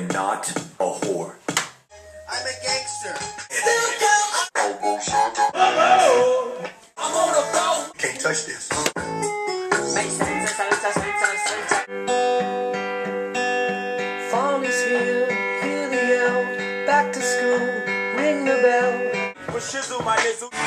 am not a whore. I'm a gangster. I'm on a boat. Can't touch this. Fall is here, hear the yell. Back to school, ring the bell. Shizzle, my nizzle.